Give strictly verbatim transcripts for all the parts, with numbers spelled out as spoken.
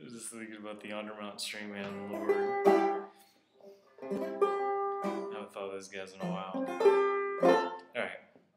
I was just thinking about the Undermount String Man Lord. I haven't thought of those guys in a while. Alright.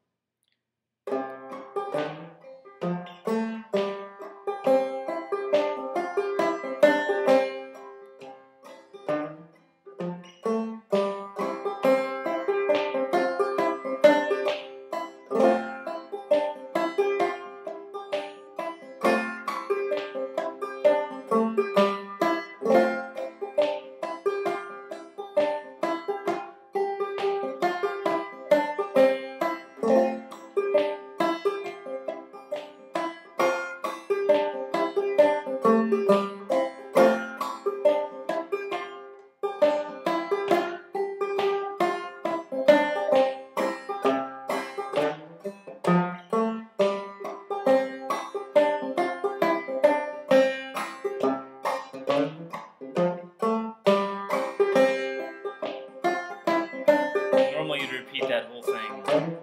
Normally you'd repeat that whole thing.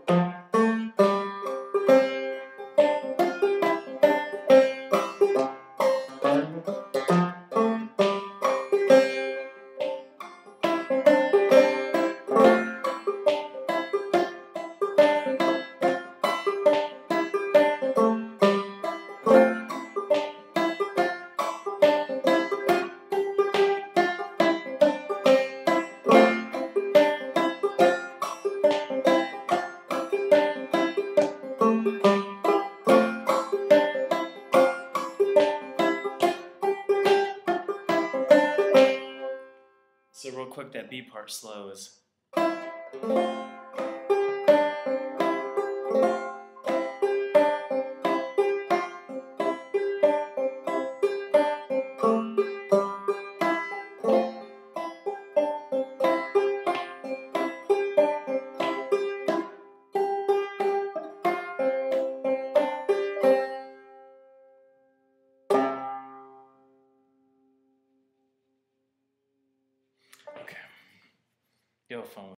So real quick, that B part slows. Okay. Yo, phone.